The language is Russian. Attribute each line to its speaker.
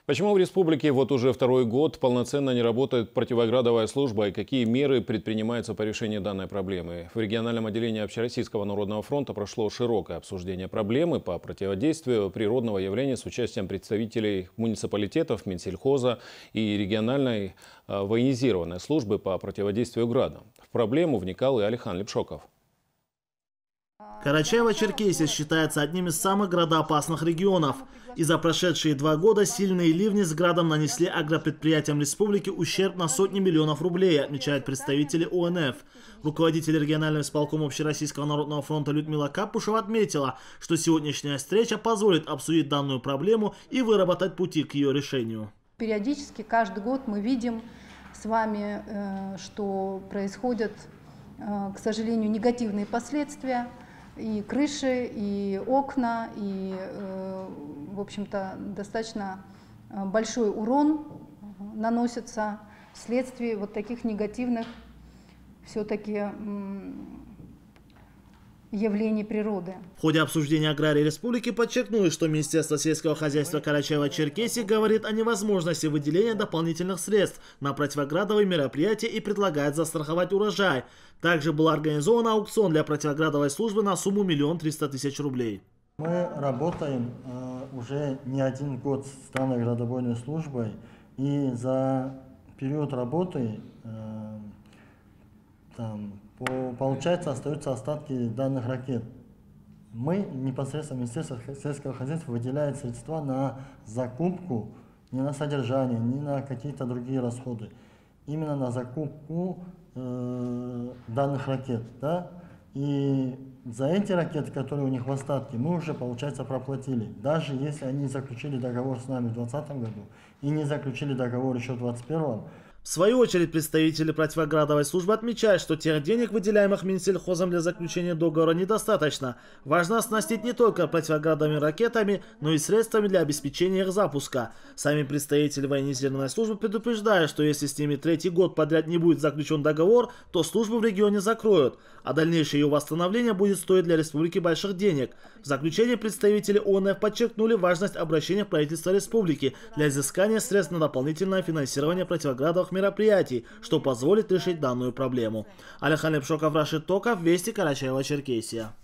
Speaker 1: Почему в республике вот уже второй год полноценно не работает противоградовая служба и какие меры предпринимаются по решению данной проблемы? В региональном отделении Общероссийского народного фронта прошло широкое обсуждение проблемы по противодействию природного явления с участием представителей муниципалитетов, Минсельхоза и региональной военизированной службы по противодействию градам. В проблему вникал и Алихан Лепшоков.
Speaker 2: Карачаево-Черкесия считается одним из самых градоопасных регионов. И за прошедшие 2 года сильные ливни с градом нанесли агропредприятиям республики ущерб на сотни миллионов рублей, отмечают представители ОНФ. Руководитель регионального исполкома Общероссийского народного фронта Людмила Капушева отметила, что сегодняшняя встреча позволит обсудить данную проблему и выработать пути к ее решению.
Speaker 3: Периодически, каждый год мы видим с вами, что происходят, к сожалению, негативные последствия. И крыши, и окна, и, в общем-то, достаточно большой урон наносится вследствие вот таких негативных все-таки явлений природы.
Speaker 2: В ходе обсуждения аграрии республики подчеркнулось, что Министерство сельского хозяйства Карачаево-Черкесии говорит о невозможности выделения дополнительных средств на противоградовые мероприятия и предлагает застраховать урожай. Также был организован аукцион для противоградовой службы на сумму 1 300 000 рублей.
Speaker 4: Мы работаем уже не 1 год с данной градобойной службой, и за период работы получается, остаются остатки данных ракет. Мы непосредственно Министерство сельского хозяйства выделяет средства на закупку, не на содержание, не на какие-то другие расходы, именно на закупку данных ракет. Да? И за эти ракеты, которые у них в остатке, мы уже, получается, проплатили. Даже если они заключили договор с нами в 2020 году и не заключили договор еще в 2021.
Speaker 2: В свою очередь, представители противоградовой службы отмечают, что тех денег, выделяемых Минсельхозом для заключения договора, недостаточно. Важно оснастить не только противоградовыми ракетами, но и средствами для обеспечения их запуска. Сами представители военизированной службы предупреждают, что если с ними 3-й год подряд не будет заключен договор, то службу в регионе закроют, а дальнейшее ее восстановление будет стоить для республики больших денег. В заключение представители ОНФ подчеркнули важность обращения в правительство республики для изыскания средств на дополнительное финансирование противоградовых мероприятий, что позволит решить данную проблему. Алихан Лепшоков, Рашид Токов, Вести, Карачаево-Черкесия.